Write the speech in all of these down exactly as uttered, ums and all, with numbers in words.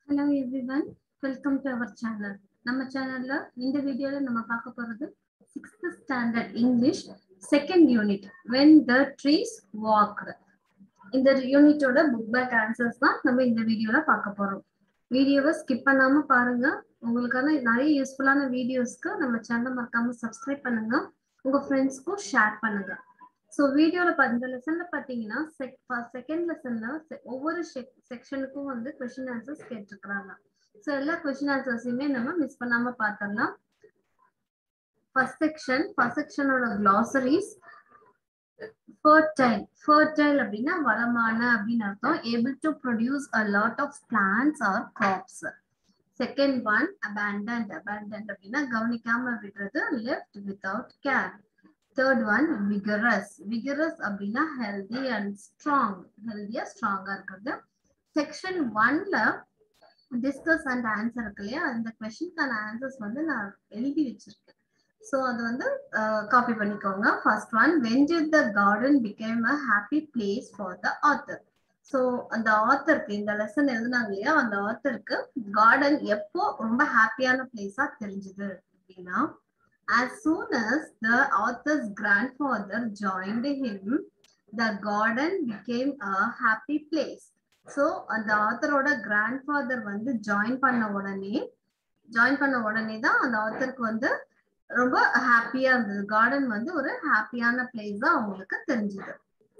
Hello everyone, welcome to our channel. நம்ம சேனல்ல இந்த வீடியோல நம்ம பார்க்க போறது sixth standard English second unit when the trees walked. இந்த யூனிட்டோட book back answers தான் நம்ம இந்த வீடியோல பார்க்க போறோம். வீடியோவை ஸ்கிப் பண்ணாம பாருங்க. உங்களுக்கான நிறைய யூஸ்ஃபுல்லான வீடியோஸ்க்கு நம்ம சேனலை மறக்காம சப்ஸ்கிரைப் பண்ணுங்க. உங்க ஃப்ரெண்ட்ஸ்க்கும் ஷேர் பண்ணுங்க. ஸோ வீடியோவில் இந்த லெசன்ல பார்த்தீங்கன்னா செக் செகண்ட் லெசன்ல ஒவ்வொரு செக்ஷனுக்கும் வந்து கொஸ்டின் ஆன்சர்ஸ் கேட்டிருக்கிறாங்க. ஸோ எல்லா கொஸ்டின் ஆன்சர்ஸையுமே நம்ம மிஸ் பண்ணாம பார்த்தோம்னா ஃபர்ஸ்ட் செக்ஷன் ஃபர்ஸ்ட் செக்ஷனோட கிளாசரிஸ் fertile fertile அப்படின்னா வளமான அப்படின்னு அர்த்தம். able to produce a lot of plants or crops. second one abandoned abandoned அப்படின்னா கவனிக்காம விடுறது, left without care. third one vigorous vigorous அப்படின்னா healthy and strong healthy ஸ்ட்ராங்கா இருக்கிறது. section one ல discuss and answer இருக்கு இல்லையா, அந்த கொஸ்டின்கான ஆன்சர்ஸ் வந்து நான் எழுதி வச்சிருக்கேன். ஸோ அது வந்து காப்பி பண்ணிக்கோங்க. First one, when did the garden became a happy place for the author? So அந்த ஆத்தருக்கு இந்த லெசன் எழுதுனாங்க இல்லையா, அந்த ஆத்தருக்கு கார்டன் எப்போ ரொம்ப ஹாப்பியான பிளேஸா தெரிஞ்சுது அப்படின்னா, as soon as the author's grandfather joined him, the garden became a happy place. So அந்த ஆத்தரோட கிராண்ட்ஃபாதர் வந்து ஜாயின் பண்ண உடனே ஜாயின் பண்ண உடனே தான் அந்த ஆத்தருக்கு வந்து ரொம்ப ஹாப்பியா இருந்தது. கார்டன் வந்து ஒரு ஹாப்பியான பிளேஸ் தான் அவங்களுக்கு தெரிஞ்சது.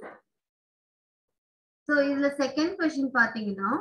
ஸோ இதுல செகண்ட் கொஸ்டின் பாத்தீங்கன்னா,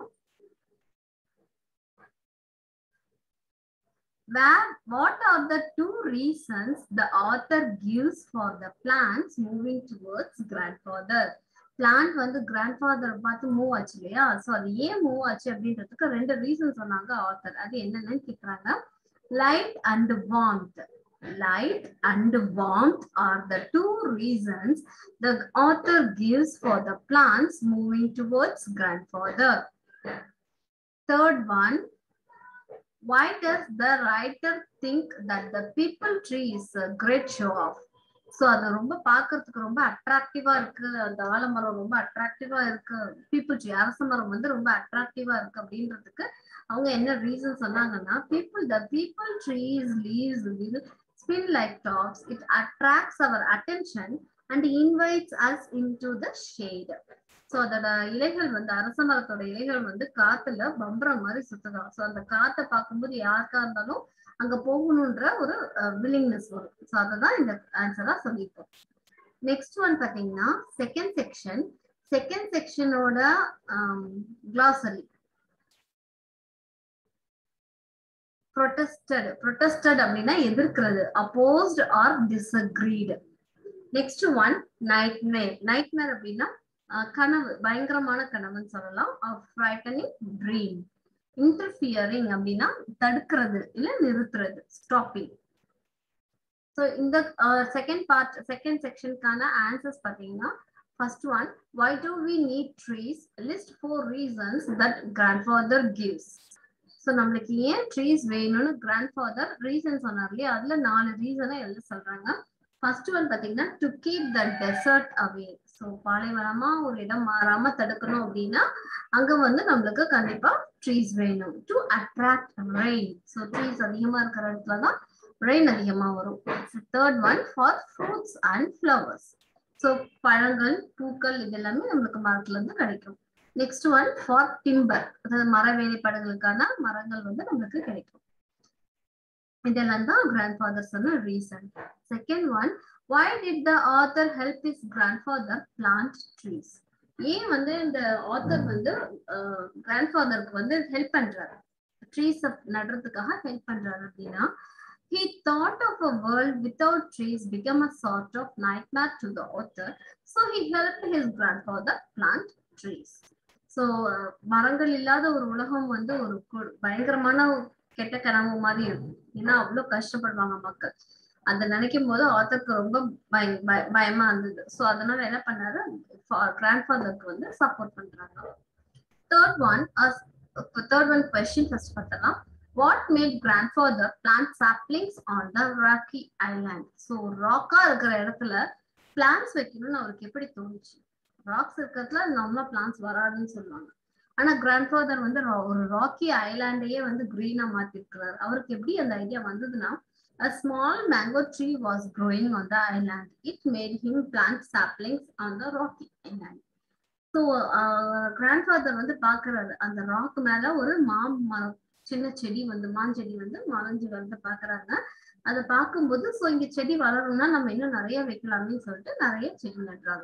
where what are the two reasons the author gives for the plants moving towards grandfather? Plant வந்து கிராண்ட்ஃபாதர் பார்த்து மூவ் ஆச்சு இல்லையா, ஸோ அது ஏன் மூவ் ஆச்சு அப்படின்றதுக்கு ரெண்டு ரீசன் சொன்னாங்க ஆத்தர். அது என்னன்னு கேட்குறாங்க. Light and warmth. Light and warmth are the two reasons the author gives for the plants moving towards grandfather. Third one, why does the writer think that the people tree is a great show off? So அது ரொம்ப பார்க்கிறதுக்கு ரொம்ப அட்ராக்டிவா இருக்கு, அந்த ஆலமரம் ரொம்ப அட்ராக்டிவா இருக்கு, பீப்புள் ட்ரீ அரச மரம் வந்து ரொம்ப அட்ராக்டிவா இருக்கு அப்படின்றதுக்கு அவங்க என்ன ரீசன் சொன்னாங்கன்னா, people the people trees leaves will spin like tops, it attracts our attention and invites us into the shade. So அதோட இலைகள் வந்து அரச மரத்தோட இலைகள் வந்து காத்துல பம்பரம் மாதிரி சுத்துதான். ஸோ அந்த காத்தை பார்க்கும்போது யாருக்கா இருந்தாலும் அங்க போகணுன்ற ஒரு வில்லிங்னஸ் வரும். ஸோ அததான் இந்த ஆன்சரா சொல்லியிருக்கோம். நெக்ஸ்ட் ஒன் பாத்தீங்கன்னா செகண்ட் செக்ஷன் செகண்ட் செக்ஷனோட கிளாசரி. protested protested அப்படின்னா எதிர்க்கிறது, opposed or disagreed. next one nightmare nightmare அப்படின்னா கனவு, பயங்கரமான கனவுன்னு சொல்லலாம். frightening dream. interfering அப்படின்னா தடுக்கிறது இல்ல நிறுத்துறது, stopping. so இந்த செகண்ட் பார்ட் செகண்ட் செக்ஷனுக்கான ஆன்சர்ஸ் பாத்தீங்கன்னா, first one, why do we need trees? list four reasons that grandfather gives. So நம்மளுக்கு ஏன் ட்ரீஸ் வேணும்னு கிராண்ட்ஃபாதர் ரீசன் சொன்னார் இல்லையா, அதுல நாலு ரீசனை எழுத சொல்றாங்க. ஃபர்ஸ்ட் ஒன் பாத்தீங்கன்னா, to keep the desert away. So பாலைவனமா ஒரு இடம் மாறாம தடுக்கணும் அப்படின்னா அங்க வந்து நம்மளுக்கு கண்டிப்பா ட்ரீஸ் வேணும். To attract rain. So trees அதிகமா இருக்கிற இடத்துல தான் ரெயின் அதிகமா வரும். Third one, for fruits and flowers. So பழங்கள் பூக்கள் இது எல்லாமே நம்மளுக்கு மரத்துல இருந்து கிடைக்கும். நெக்ஸ்ட் ஒன், ஃபார் டிம்பர், அதாவது மர வேலைப்பாடுகளுக்கான மரங்கள் வந்து நம்மளுக்கு கிடைக்கும். இதெல்லாம் தான் கிராண்ட்ஃபாதர் சொன்ன reason. Second one, why did the author help his grandfather plant trees? ஏன் வந்து இந்த ஆத்தர் வந்து கிராண்ட்ஃபாதருக்கு வந்து ஹெல்ப் பண்றாரு, ட்ரீஸ் நடுறதுக்காக ஹெல்ப் பண்றாரு அப்படின்னா, he thought of a world without trees become a sort of nightmare to the author, so he helped his grandfather plant trees. So மரங்கள் இல்லாத ஒரு உலகம் வந்து ஒரு பயங்கரமான கெட்ட கனவு மாதிரி இருக்கும். ஏன்னா அவ்வளோ கஷ்டப்படுவாங்க மக்கள். அதை நினைக்கும் போது ஆத்தருக்கு ரொம்ப பய பயமா இருந்தது. ஸோ அதனால என்ன பண்ணாரு, கிராண்ட்ஃபாதருக்கு வந்து சப்போர்ட் பண்றாங்க. Third one third one question first பார்த்தலாம். What made grandfather plant saplings on the rocky island? So ராக்கா இருக்கிற இடத்துல பிளான்ஸ் வைக்கணும்னு அவருக்கு எப்படி தோணுச்சு? ராக்ஸ் இருக்கிறதுல நார்மலா பிளான்ஸ் வராதுன்னு சொல்லுவாங்க. ஆனா கிராண்ட்ஃபாதர் வந்து ஒரு ராக்கி ஐலாண்டையே வந்து கிரீனா மாத்திருக்கிறார். அவருக்கு எப்படி அந்த ஐடியா வந்ததுன்னா, a small mango tree was growing on the island. It made him plant saplings on the rocky island. So grandfather வந்து பாக்குறாரு, அந்த ராக் மேல ஒரு மா சின்ன செடி வந்து மாஞ்செடி வந்து மறைஞ்சு வந்து பாக்குறாங்க. அதை பார்க்கும்போது சோ இங்க செடி வளரணும்னா நம்ம இன்னும் நிறைய வைக்கலாம்னு சொல்லிட்டு நிறைய செடி நடுறாங்க.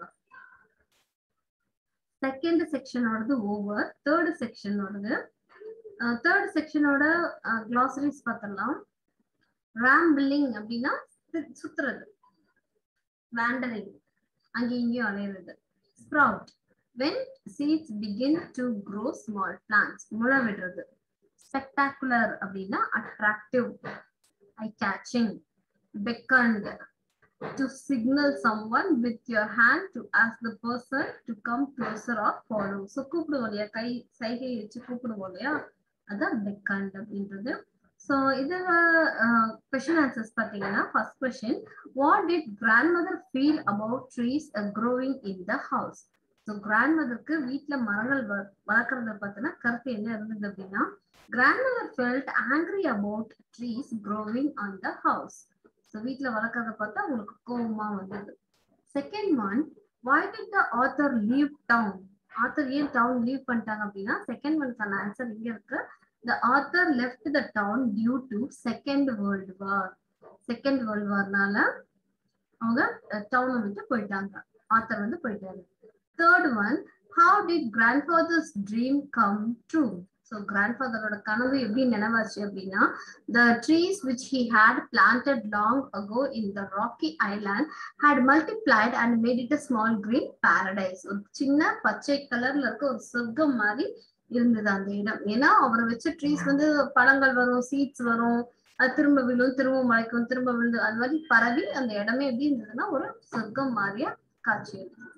செகண்ட் செக்ஷனோடது ஓவர். தேர்ட் செக்ஷனோடது தேர்ட் செக்ஷனோட கிளாசரிஸ் பார்த்தலாம். ராம்பிளிங் அப்படின்னா சுத்துறது, வேண்டரிங் அங்கே இங்கேயும் அலையிறது. Sprout when seeds begin to grow small plants, முளை விடுறது. ஸ்பெக்டாகுலர் அப்படின்னா attractive, eye catching. beckoned to signal someone with your hand to ask the person to come closer or follow. So கூப்பிடுவோம் இல்லையா, கை சைகை வச்சு கூப்பிடுவோம் இல்லையா, அதான் beckoned அப்படின்றது. So இதுல question answers பார்த்தீங்கன்னா, first question, what did grandmother feel about trees uh, growing in the house? So grandmotherக்கு வீட்ல மரங்கள் வளர்க்கறத பத்தின கருத்து என்ன இருந்தது அப்படின்னா, grandmother felt angry about trees growing on the house. So வீட்ல வளர்க்கறத பார்த்தா உங்களுக்கு கோவமா வந்தது. Second one, why did the author leave town? Author ஏன் டவுன் லீவ் பண்ணிட்டாங்க அப்படின்னா, செகண்ட் ஒன்க்கான ஆன்சர் இங்க இருக்கு. The author left the town due to Second World War. Second world வார்னால அவங்க டவுனை விட்டு போயிட்டாங்க, ஆத்தர் வந்து போயிட்டாரு. தேர்ட் ஒன், how did grandfather's dream come true? So grandfather கனவு எப்படி நினைவாச்சு அப்படின்னா, the trees which he had planted long ago in the rocky island had multiplied and made it a small green paradise. ஒரு சின்ன பச்சை கலர்ல இருக்க ஒரு சொர்க்கம் மாதிரி இருந்தது அந்த இடம். ஏன்னா அவரை வச்ச ட்ரீஸ் வந்து பழங்கள் வரும், சீட்ஸ் வரும், அது திரும்ப விழும், திரும்ப முளைக்கும், திரும்ப விழுந்து, அது மாதிரி பரவி அந்த இடமே எப்படி இருந்ததுன்னா ஒரு சொர்க்கம் மாதிரியா காட்சி இருந்தது.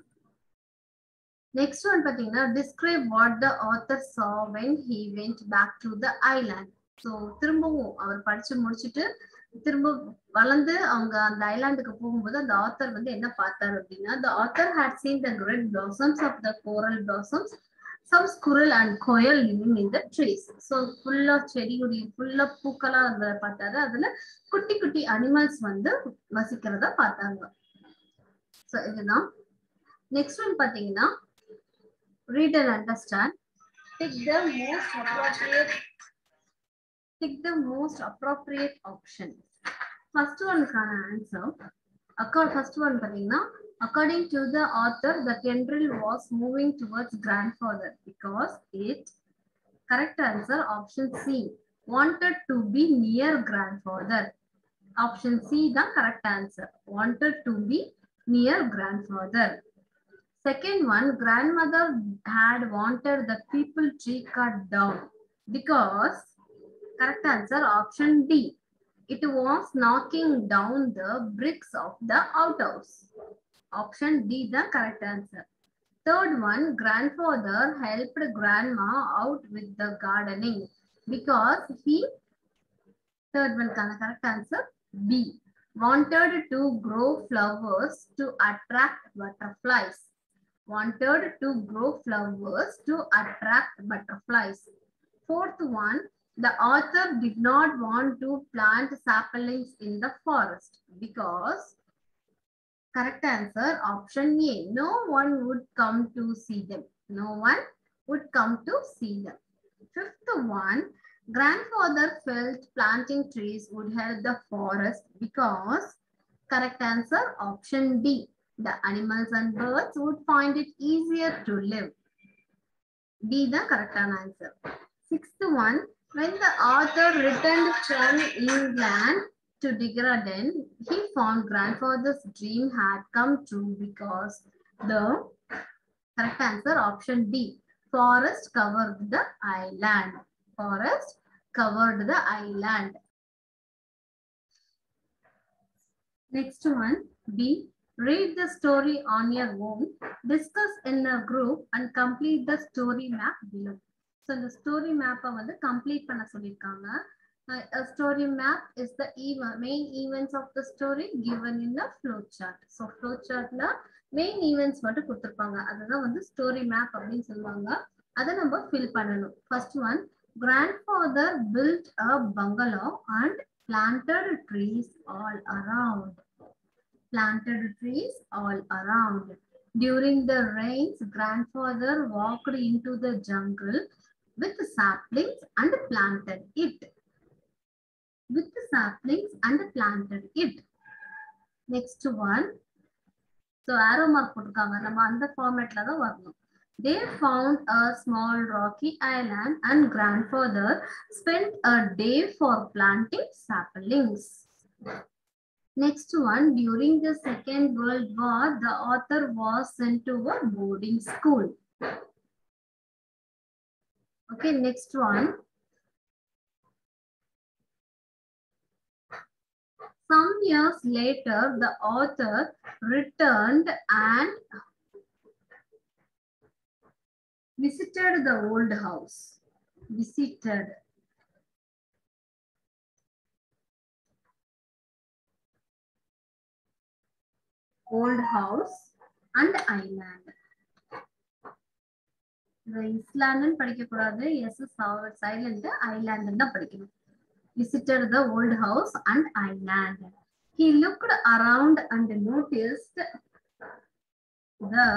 Next one பாத்தீங்கன்னா, describe what the author saw when he went back to the island. So திரும்பவும் அவர் படிச்சு முடிச்சுட்டு திரும்ப வளர்ந்து அவங்க அந்த ஐலாண்டுக்கு போகும்போது அந்த ஆத்தர் வந்து என்ன பார்த்தாரு அப்படின்னா, the author had seen the red blossoms of the coral blossoms, some squirrel and quail living in the trees. So full of செடி கொடி, full of பூக்களா இருந்தத பார்த்தாரு. அதுல குட்டி குட்டி அனிமல்ஸ் வந்து வசிக்கிறத பார்த்தாங்க. So இதுதான். நெக்ஸ்ட் ஒன் பாத்தீங்கன்னா, read and understand. Pick the most appropriate. Pick the most appropriate option. First one can answer. According first one pathina, according to the author, the tendril was moving towards grandfather because it. Correct answer option C. Wanted to be near grandfather. Option C the correct answer. Wanted to be near grandfather. Second one, grandmother had wanted the people tree cut down because, correct answer option D, it was knocking down the bricks of the outhouse. Option D the correct answer. Third one, grandfather helped grandma out with the gardening because he, third one correct answer B, wanted to grow flowers to attract butterflies. Wanted to grow flowers to attract butterflies. Fourth one, the author did not want to plant saplings in the forest because, correct answer option A, no one would come to see them. No one would come to see them. Fifth one, grandfather felt planting trees would help the forest because, correct answer option D, the animals and birds would find it easier to live. D the correct answer. Sixth one, when the author returned from England to Degradin, he found grandfather's dream had come true because the, correct answer option D, forest covered the island. Forest covered the island. Next one, B. Read the story on your own, discuss in a group and complete the story map below. So the story map வந்து complete பண்ண சொல்லிருக்காங்க. A story map is the event, main events of the story given in the flow chart. So flow chartல main events மட்டும் கொடுத்திருப்பாங்க. அதுதான் வந்து story map அப்படின்னு சொல்லுவாங்க. அதை நம்ம fill பண்ணணும். First one, grandfather built a bungalow and planted trees all around. Planted trees all around. During the rains, grandfather walked into the jungle with saplings and planted it. With saplings and planted it. Next one. So arrow mark போட்டுருக்காங்க. நம்ம அந்த ஃபார்மேட்ல தான் வரணும். They found a small rocky island and grandfather spent a day for planting saplings. Next one, during the Second World War, the author was sent to a boarding school. Okay, next one. Some years later, the author returned and visited the old house. Visited. Old house and island. The island படிக்க கூடாது. Yes, silent island தான் படிக்கணும். Visited the old house and island. He looked around and noticed the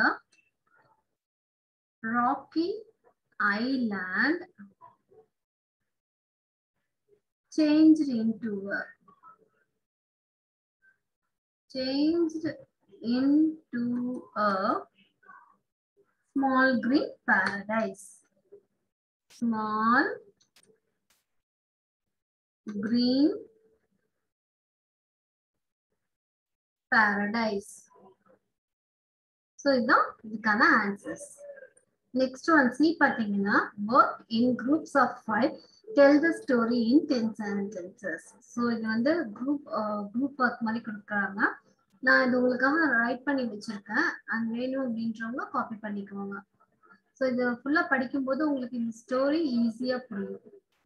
rocky island changed into a changed into a small green paradise. Small green paradise. So, இதான் இதுக்கான answers. Next one, see பாத்தீங்கன்னா work in groups of five. Tell the story in ten sentences. So, இது வந்து group uh, group work மாதிரி கொடுக்குறாங்க. நான் இது உங்களுக்காக ரைட் பண்ணி வச்சிருக்கேன். அது வேணும் அப்படின்றவங்க காப்பி பண்ணிக்குவாங்க. ஸோ இது ஃபுல்லா படிக்கும்போது உங்களுக்கு இந்த ஸ்டோரி ஈஸியா புரியும்.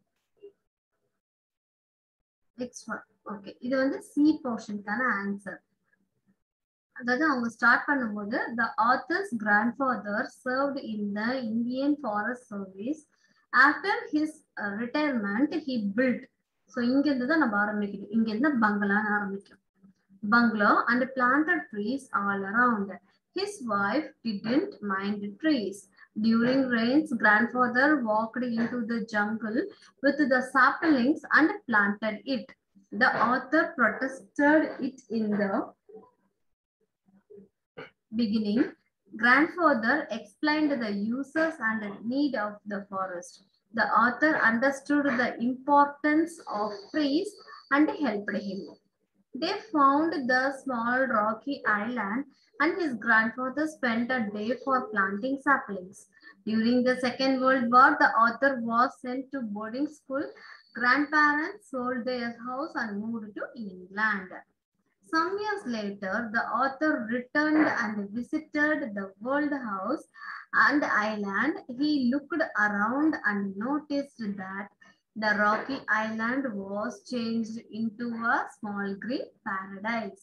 Next one. ஓகே, இது வந்து சி போர்ஷனுக்கான ஆன்சர். அதாவது அவங்க ஸ்டார்ட் பண்ணும்போது the author's grandfather served in the Indian Forest Service. After his uh, retirement, he built. So இங்க இருந்து தான் நம்ம ஆரம்பிக்கணும். இங்க இருந்து பங்களான்னு ஆரம்பிக்கும். Bungalow and planted trees all around. His wife didn't mind trees. During rains, grandfather walked into the jungle with the saplings and planted it. The author protested it in the beginning. Grandfather explained the uses and need of the forest. The author understood the importance of trees and helped him. They found the small rocky island and his grandfather spent a day for planting saplings. During the Second World War, the author was sent to boarding school. Grandparents sold their house and moved to England. Some years later, the author returned and visited the old house and island. He looked around and noticed that the rocky island was changed into a small green paradise.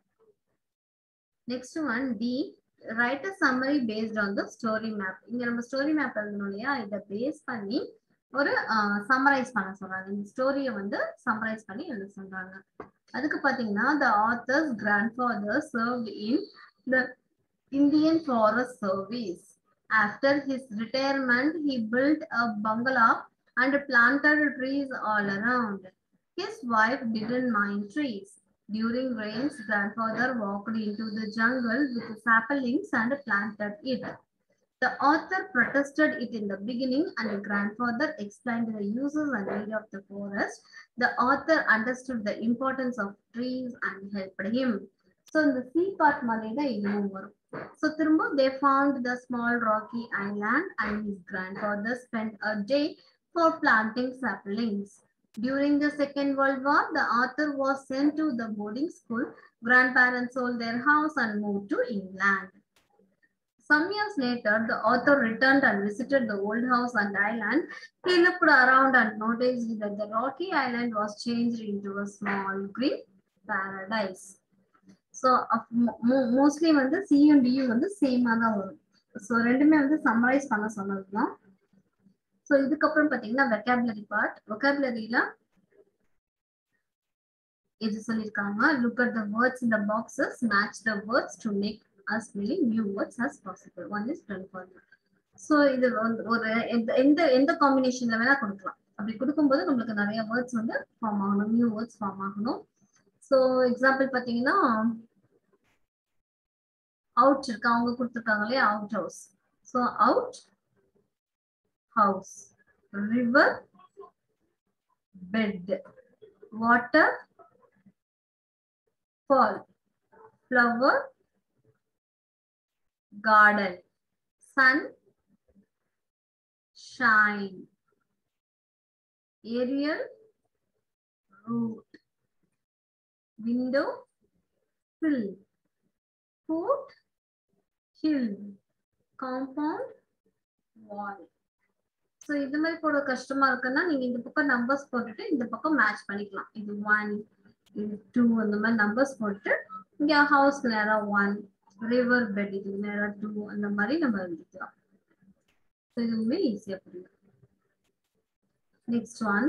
Next one, D. Write a summary based on the story map. இங்க நம்ம story map எழுதணும் இல்லையா, இதை base பண்ணி ஒரு summarise பண்ண சொல்றாங்க. இந்த ஸ்டோரியை வந்து சம்மரைஸ் பண்ணி எழுத சொல்றாங்க. அதுக்கு பாத்தீங்கன்னா the author's grandfather served in the Indian Forest Service. After his retirement, he built a bungalow and planted trees all around. His wife didn't mind trees. During rains, grandfather walked into the jungle with saplings and planted it. The author protested it in the beginning and the grandfather explained the uses and need of the forest. The author understood the importance of trees and helped him. So in the C part maleda idum varum. So thirumba they found the small rocky island and his grandfather spent a day for planting saplings. During the Second World War, the author was sent to the boarding school. Grandparents sold their house and moved to England. Some years later, the author returned and visited the old house and island. He looked around and noticed that the rocky island was changed into a small green paradise. So, mostly வந்து C and D வந்து same ஆ தான் வரும். So, ரெண்டுமே வந்து summarize பண்ண சொன்னதுதான். So இதுக்கப்புறம் பார்த்தீங்கன்னா வெக்காபுலரி பார்ட். வெக்காபுலரியில இது சொல்லியிருக்காங்க. Look at the words in the boxes, match the words to make as many new words as possible. One is done for you. So இது வந்து ஒரு எந்த எந்த காம்பினேஷன்ல வேணா கொடுக்கலாம். அப்படி கொடுக்கும்போது நம்மளுக்கு நிறைய வேர்ட்ஸ் வந்து ஃபார்ம் ஆகணும், நியூ வேர்ட்ஸ் ஃபார்ம் ஆகணும். ஸோ எக்ஸாம்பிள் பார்த்தீங்கன்னா அவுட் இருக்கு, அவங்க கொடுத்துருக்காங்க இல்லையா, out house. So out house, river bed, water fall, flower garden, sun, shine, aerial, root, window, sill, foot, hill, compound, wall. So இது மாதிரி போட கஷ்டமா இருக்குன்னா நீங்க இந்த பக்கம் நம்பர்ஸ் போட்டுட்டு இந்த பக்கம் மேட்ச் பண்ணிக்கலாம். இது ஒன், இது டூ, அந்த மாதிரி நம்பர்ஸ் போட்டு இங்க ஹவுஸ் நேரா ஒன், ரிவர் பெட் இது நேரா டூ, அந்த மாதிரி நம்ம எழுதிக்கலாம். இதுவுமே ஈஸியா புரியும். Next one.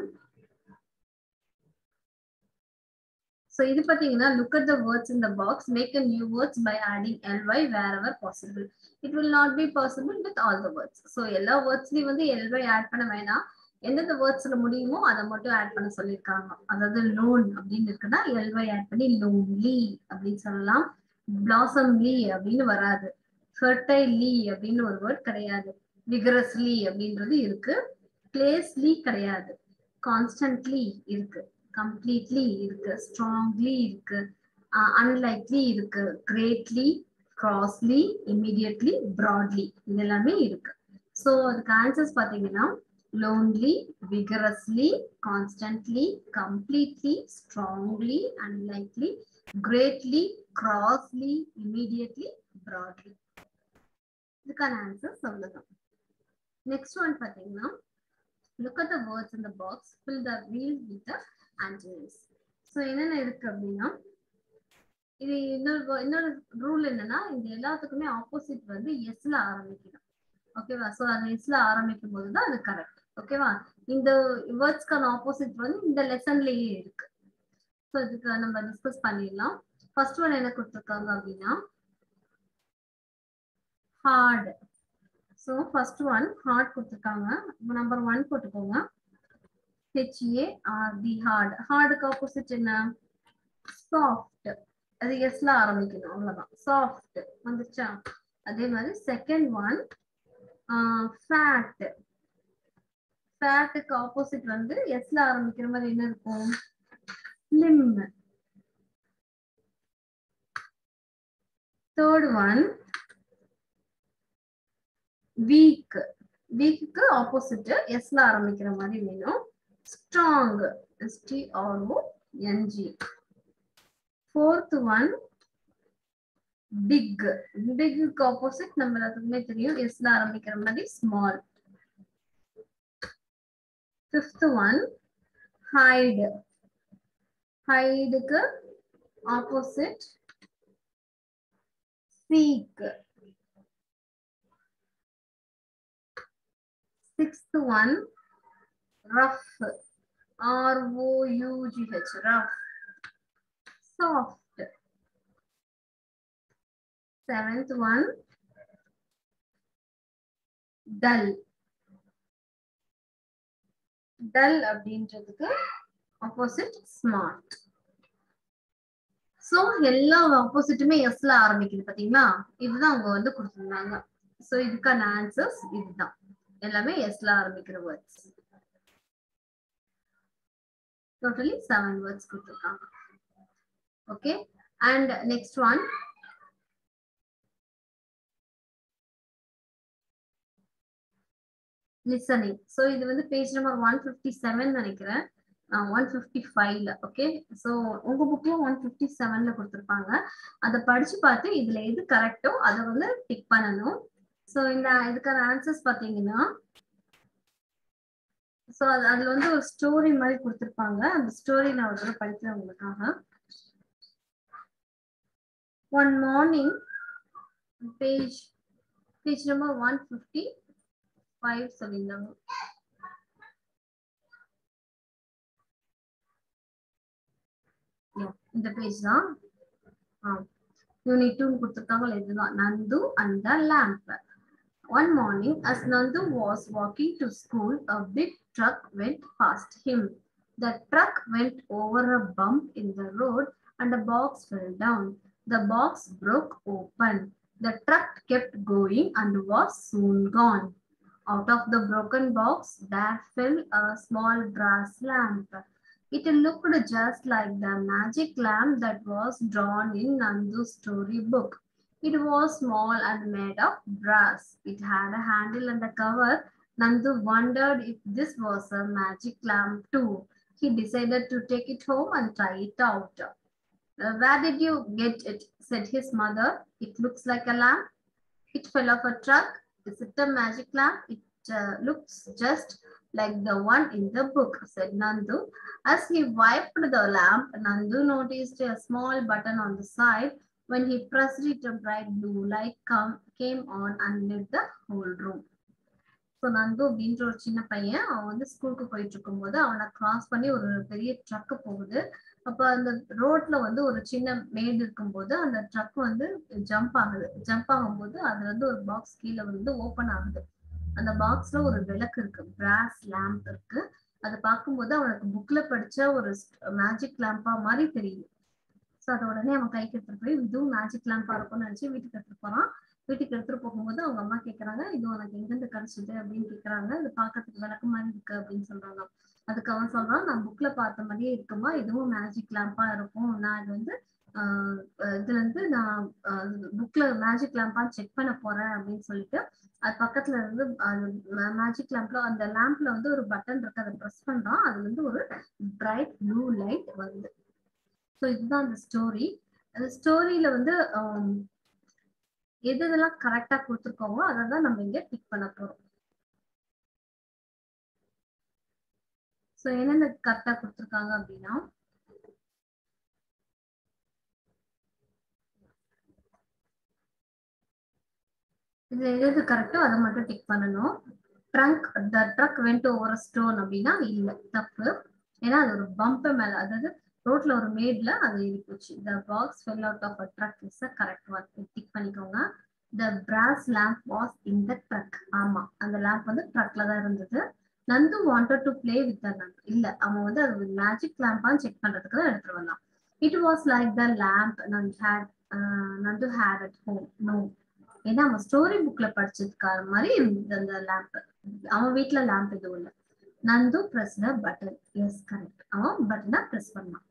So இது பாத்தீங்கன்னா look at the words in the box, make a new words by adding ly wherever possible. It will not be possible with all the words. So எல்லா வேர்ட்ஸ்லயும் வந்து ly ஆட் பண்ண வேணாம். எந்தெந்த வேர்ட்ஸ்ல முடியுமோ அதை மட்டும் ஆட் பண்ண சொல்லியிருக்காங்க. அதாவது லோன் அப்படின்னு இருக்குன்னா ly ஆட் பண்ணி லோன்லி அப்படின்னு சொல்லலாம். பிளாசம்லி அப்படின்னு வராது. ஃபெர்டைல்லி அப்படின்னு ஒரு வேர்ட் கிடையாது. விகரஸ்லி அப்படின்றது இருக்கு. பிளேஸ்லி கிடையாது. கான்ஸ்டன்ட்லி இருக்கு. கம்ப்ளீட்லி இருக்கு. ஸ்ட்ராங்லி இருக்கு. அன்லைக்லி இருக்கு. கிரேட்லி, கிராஸ்லி, இமிடியட்லி, ப்ராட்லி இது எல்லாமே இருக்கு. ஸோ அதுக்கு ஆன்சர்ஸ் பார்த்தீங்கன்னா lonely, vigorously, constantly, completely, strongly, unlikely, greatly, grossly, immediately, broadly. இதுக்கான ஆன்சர்ஸ் அவ்வளவுதான். நெக்ஸ்ட் ஒன் பார்த்தீங்கன்னா look at the words in the box, fill the wheels with the antonyms. So என்னென்ன இருக்கு அப்படின்னா இது இன்னொரு இன்னொரு ரூல் என்னன்னா இந்த எல்லாத்துக்குமே ஆப்போசிட் வந்து எஸ்ல ஆரம்பிக்கணும். ஓகேவா? ஸோ அந்த எஸ்ல ஆரம்பிக்கும் போது தான் அது கரெக்ட். ஓகேவா? இந்த வேர்ட்ஸ்க்கான ஆப்போசிட் வந்து இந்த லெசன்லயே இருக்கு. ஸோ இதுக்கு நம்ம டிஸ்கஸ் பண்ணிடலாம். ஃபர்ஸ்ட் ஒன் என்ன கொடுத்துருக்காங்க அப்படின்னா hard. So first one hard கொடுத்துருக்காங்க. நம்பர் ஒன் போட்டுக்கோங்க. H A R D hard. ஹார்டுக்கு ஆப்போசிட் என்ன? சாஃப்ட். அது எஸ்ல ஆரம்பிக்கணும். அவ்வளவுதான். சாஃப்ட் வந்துச்சா? அதே மாதிரி செகண்ட் ஒன் ஃபேட். ஃபேட்டுக்கு ஆப்போசிட் வந்து எஸ்ல ஆரம்பிக்கிற மாதிரி என்ன இருக்கும்? ஸ்லிம். Third one weak. வீக்கு ஆப்போசிட் எஸ்ல ஆரம்பிக்கிற மாதிரி வேணும். Strong. S T R O N G. Fourth one big. பிக்கு ஆப்போசிட் நம்ம எல்லாத்துக்குமே தெரியும் எஸ்ல ஆரம்பிக்கிற மாதிரி ஸ்மால். Fifth one height. ஹைடுக்கு ஆப்போசிட் சீக். Sixth one, rough. R O U G H, rough. Soft. Seventh one, dull. Dull அப்படின்றதுக்கு opposite smart. So எல்லா ஆப்போசிட்டுமே எஸ்ல ஆரம்பிக்குது பாத்தீங்களா? இதுதான் அவங்க வந்து கொடுத்திருந்தாங்க. So இதுக்கான ஆன்சர்ஸ் இதுதான். எல்லாமே எஸ்ல ஆரம்பிக்கிற வேர்ட்ஸ். டோட்டலி செவன் வேர்ட்ஸ் கொடுத்திருக்காங்க. Okay, and next one listening. So இது வந்து page number one fifty seven நினைக்கிறேன், ஒன் ஃபிஃப்டி ஃபைவ்ல. ஓகே, ஸோ உங்க புக்லயும் ஒன் ஃபிஃப்டி செவன்ல கொடுத்துருப்பாங்க. அதை படிச்சு பார்த்து இதுல எது கரெக்டோ அதை வந்து டிக் பண்ணணும். ஸோ இந்த இதுக்கான ஆன்சர்ஸ் பார்த்தீங்கன்னா ஸோ அது அதுல வந்து ஒரு ஸ்டோரி மாதிரி கொடுத்துருப்பாங்க. அந்த ஸ்டோரி நான் ஒரு தடவை படிக்கிறேன் உங்களுக்காக. One morning, page page number one fifty five சொல்லியிருந்தாங்க. இந்த பேஜ் தான். யூனிட் டூ கொடுத்துருக்காங்க. இதுதான் Nandu and the lamp. One morning, as Nandu was walking to school, a big truck went past him. The truck went over a bump in the road and a box fell down. The box broke open. The truck kept going and was soon gone. Out of the broken box, there fell a small brass lamp. It looked just like the magic lamp that was drawn in Nandu's storybook. It was small and made of brass. It had a handle and a cover. Nandu wondered if this was a magic lamp too. He decided to take it home and try it out. Uh, Where did you get it? Said his mother. It looks like a lamp. It fell off a truck. Is it a magic lamp? It uh, looks just like the one in the book, said Nandu. As he wiped the lamp, Nandu noticed a small button on the side. When he pressed it, a bright blue light come, came on and lit the whole room. So Nandu அப்படின்ற ஒரு சின்ன பையன் அவன் வந்து ஸ்கூலுக்கு போயிட்டு இருக்கும் போது அவனை கிராஸ் பண்ணி ஒரு பெரிய ட்ரக் போகுது. அப்ப அந்த ரோட்ல வந்து ஒரு சின்ன மேடு இருக்கும்போது அந்த ட்ரக் வந்து ஜம்ப் ஆகுது. ஜம்ப் ஆகும்போது அதுல இருந்து ஒரு பாக்ஸ் கீழே வந்து ஓபன் ஆகுது. அந்த பாக்ஸ்ல ஒரு விளக்கு இருக்கு, பிராஸ் லேம்ப் இருக்கு. அதை பார்க்கும்போது அவனுக்கு புக்ல படிச்ச ஒரு மேஜிக் லேம்பா மாதிரி தெரியுது. ஸோ அதை உடனே அவன் கைக்கு எடுத்துட்டு போய் இதுவும் மேஜிக் லேம்பா இருக்கும்னு நினைச்சு வீட்டுக்கு எடுத்துட்டு போறான். வீட்டுக்கு எடுத்துட்டு போகும்போது அவங்க அம்மா கேக்குறாங்க, இது உனக்கு எங்கிருந்து கிடைச்சது அப்படின்னு கேக்குறாங்க. இது பாக்கிறதுக்கு விளக்கு மாதிரி இருக்கு அப்படின்னு சொல்றாங்க. அதுக்கு அவன் சொல்றான், நான் புக்ல பார்த்த மாதிரியே இருக்குமா, இதுவும் மேஜிக் லேம்பா இருக்கும். நான் இது வந்து ஆஹ் இதுல இருந்து நான் புக்ல மேஜிக் லேம்பா செக் பண்ண போறேன் அப்படின்னு சொல்லிட்டு அது பக்கத்துல இருந்து மேஜிக் லேம்ப்ல அந்த லேம்ப்ல வந்து ஒரு பட்டன் இருக்கு, அதை ப்ரெஸ் பண்றான். அதுல இருந்து ஒரு பிரைட் ப்ளூ லைட் வருது. ஸோ இதுதான் அந்த ஸ்டோரி. அந்த ஸ்டோரியில வந்து எது இதெல்லாம் கரெக்டா கொடுத்துருக்கோமோ அதை தான் நம்ம இங்க டிக் பண்ண போறோம். ஸோ என்னென்ன கரெக்டா கொடுத்துருக்காங்க அப்படின்னா, இது எது கரெக்டோ அதை மட்டும் டிக் பண்ணணும். Trunk the truck went over stone அப்படின்னா இல்ல, தப்பு. ஏன்னா அது ஒரு பம்ப் மேல, அதாவது ரோட்ல ஒரு மேட்ல அது ஏறி போச்சு. The box fell out of a truck is a correct one, tick பண்ணிக்கோங்க. The brass lamp was in the truck, ஆமா அந்த லேம்ப் வந்து ட்ரக்ல தான் இருந்தது. Nandu wanted to play with the lamp, இல்ல அவன் வந்து அது மேஜிக் லேம்பான்னு செக் பண்றதுக்கு தான் எடுத்துட்டு வந்தான். It was like the lamp Nandu had Nandu had at home, no. ஏன்னா அவன் ஸ்டோரி புக்ல படிச்சதுக்கான மாதிரி அந்த லேம்ப், அவன் வீட்டுல லேம்ப் எதுவும் இல்லை. Nandu press the button, yes correct, அவன் பட்டனை பிரஸ் பண்ணான்.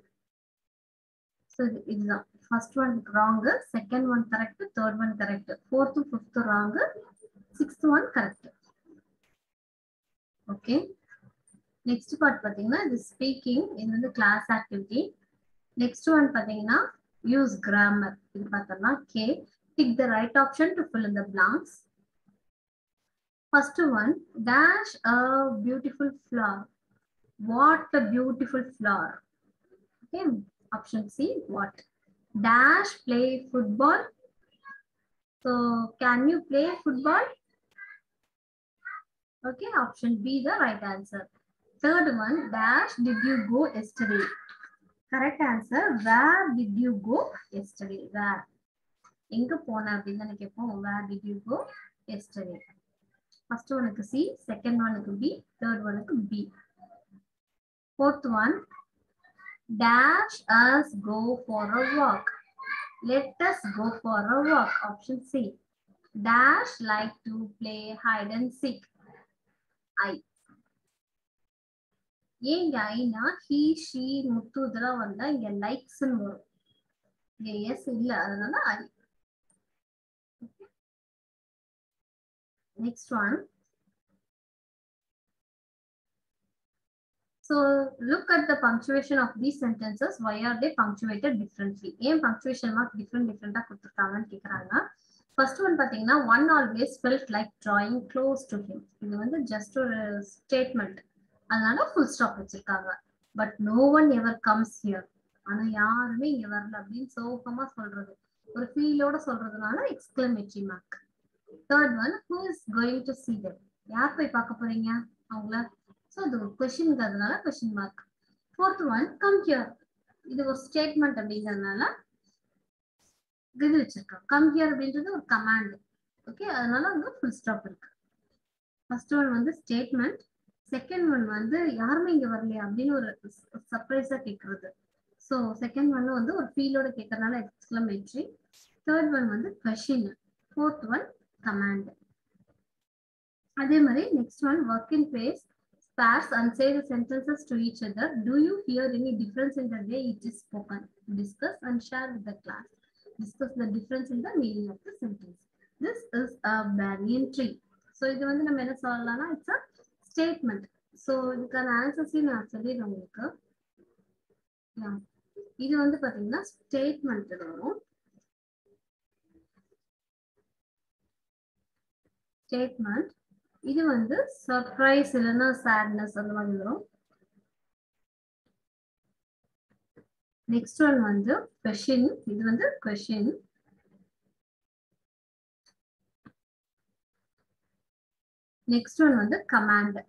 ஸோ இதுதான் first one wrong, second one correct, third one correct, fourth fifth wrong, sixth one correct. Okay, next part பாத்தீங்கன்னா இது ஸ்பீக்கிங், இது வந்து கிளாஸ் ஆக்டிவிட்டி. நெக்ஸ்ட் ஒன் பாத்தீங்கன்னா யூஸ் கிராமர். இது பார்த்தோம்னா okay, tick the right option to fill in the blanks. First one, dash a beautiful flower. What a beautiful flower. Okay, option C, what? Dash play football. So can you play football? Okay, option B the right answer. Third one, dash did you go yesterday? Correct answer, where did you go yesterday? Where? எங்க போன அப்படின்னு தானே கேட்போம். Where did you go yesterday? First one க்கு C, second one க்கு B, third one க்கு B. Fourth one, dash us go for a walk. Let us go for a walk. Option C. Dash like to play hide and seek. I. ஏங்க Aina he, she, முத்து இதெல்லாம் வந்தா இங்க likes வரும். இங்க S இல்ல, அதனால ஐ. Next one. So look at the punctuation of these sentences. Why are they punctuated differently? ஏன் punctuation mark different different-ஆ கொடுத்திருக்காங்கன்னு கேக்குறாங்க. First one பாத்தீங்கன்னா one always felt like drawing close to him. இது வந்து just ஒரு statement, அதனால full stop வச்சிருக்காங்க. But no one ever comes here. ஆனா யாருமே இங்க வரல அப்படின்னு சோகமா சொல்றது, ஒரு ஃபீலோட சொல்றதுனால exclamatory mark. Third one, who is going to see them? யார் போய் பார்க்க போறீங்க அவங்கள? So the question அதனால question mark. Fourth one, come here. இது ஒரு ஸ்டேட்மெண்ட் அப்படிங்கறதுனால இது வச்சிருக்கோம். கம் ஹியர் அப்படின்றது ஒரு கமாண்ட். ஓகே, அதனால அங்க ஃபுல் ஸ்டாப் இருக்கு. ஃபர்ஸ்ட் ஒன் வந்து ஸ்டேட்மெண்ட், செகண்ட் ஒன் வந்து யாருமே இங்க வரலையா அப்படின்னு ஒரு சர்ப்ரைஸா கேட்கறது. ஸோ செகண்ட் ஒன் வந்து ஒரு ஃபீலோட கேட்கறதுனால எக்ஸ்க்ளமேட்டரி, தேர்ட் ஒன் வந்து கொஸ்டின், ஃபோர்த் ஒன் கமாண்ட். அதே மாதிரி next one work in pairs sparse and say the sentences to each other. Do you hear any difference in the way it is spoken? Discuss and share with the class. Discuss the difference in the meaning of the sentence. This is a banyan tree. So இது வந்து நம்ம என்ன சொல்லலாம்னா it's a statement. So இதுக்கான answers நான் சொல்லிடுறேன் உங்களுக்கு. இது வந்து பாத்தீங்கன்னா ஸ்டேட்மெண்ட் வரும். ஸ்டேட்மெண்ட் இது வந்து சர்ப்ரைஸ் இல்லைன்னா சேட்னஸ் அந்த மாதிரி வரும். நெக்ஸ்ட் ஒன் வந்து கொஸ்டின், இது வந்து கொஸ்டின். நெக்ஸ்ட் ஒன் வந்து கமாண்ட்.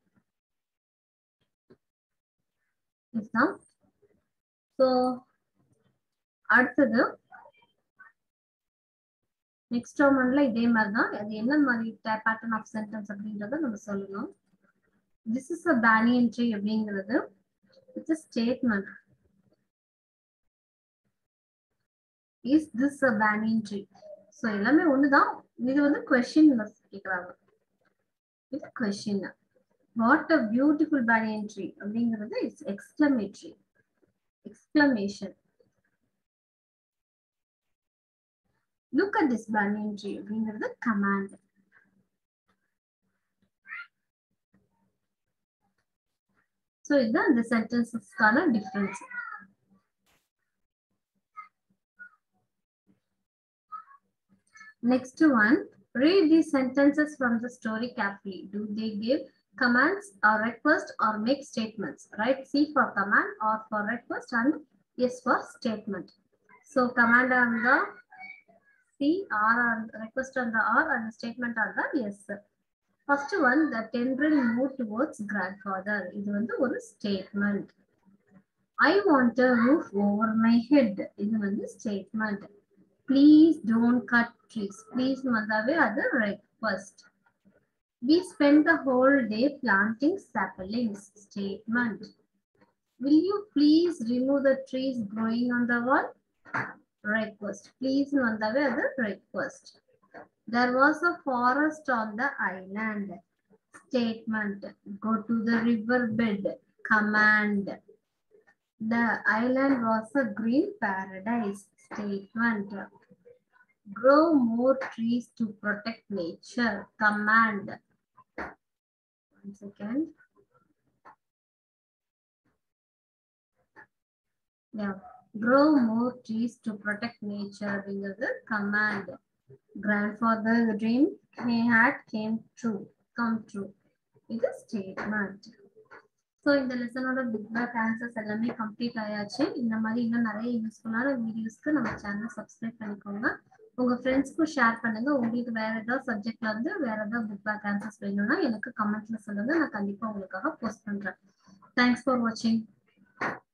இதுதான். ஸோ அடுத்தது நெக்ஸ்ட் டேர்ம்ல இதே மாதிரி தான், அது என்ன மாதிரி பேட்டர்ன் ஆஃப் சென்டென்ஸ் அப்படின்றத நம்ம சொல்லணும். This is a banyan tree அப்படிங்கிறது it's a statement. Is this a banyan tree? So எல்லாமே ஒண்ணுதான். இது வந்து கொஸ்டின் கேட்கறாங்க. இது question. What a beautiful banyan tree அப்படிங்கிறது it's exclamatory, exclamation. Look at this banyan tree அப்படிங்கிறது கமாண்ட். ஸோ இதுதான் இந்த சென்டென்சஸ்க்கான difference. Next one, read these sentences from the story carefully. Do they give commands or request or make statements? Write C for command, R for request, and S for statement. So command on the C, R on request on the R, and statement on the S. First one, the tendril moved towards grandfather. இது வந்து ஒரு statement. I want a roof over my head. இது வந்து statement. Please don't cut trees. Please வந்தாவே அது request. We spent the whole day planting saplings. Statement. Will you please remove the trees growing on the wall? Request. Please வந்தாவே அது request. There was a forest on the island. Statement. Go to the river bed. Command. The island was a green paradise. Statement. Grow more trees to protect nature. Command. One second. Yeah. Grow more trees to protect nature. அப்படிங்கிறது command. Grandfather's dream he had came true. Come true. இது statement. So இந்த லெசனோட பிக் பேக் answers எல்லாமே complete ஆயாச்சு. இந்த மாதிரி இன்னும் நிறைய யூஸ்ஃபுல்லான வீடியோஸ்க்கு நம்ம சேனல் சப்ஸ்கிரைப் பண்ணிக்கோங்க. உங்க ஃப்ரெண்ட்ஸ்க்கும் ஷேர் பண்ணுங்க. உங்களுக்கு வேற ஏதாவது சப்ஜெக்ட்ல இருந்து வேற ஏதாவது புக் பேக் ஆன்சர்ஸ் வேணும்னா எனக்கு கமெண்ட்ல சொல்லுங்க. நான் கண்டிப்பா உங்களுக்காக போஸ்ட் பண்றேன். தேங்க்ஸ் ஃபார் வாட்சிங்.